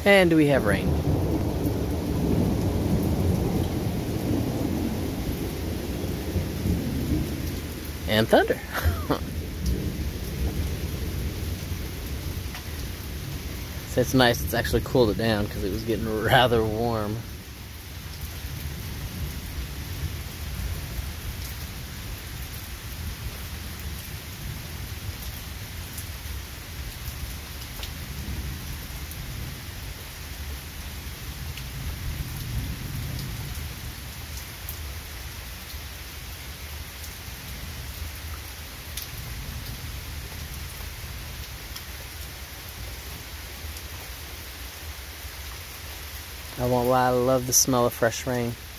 And we have rain. And thunder. So it's nice, it's actually cooled it down because it was getting rather warm. I won't lie, I love the smell of fresh rain.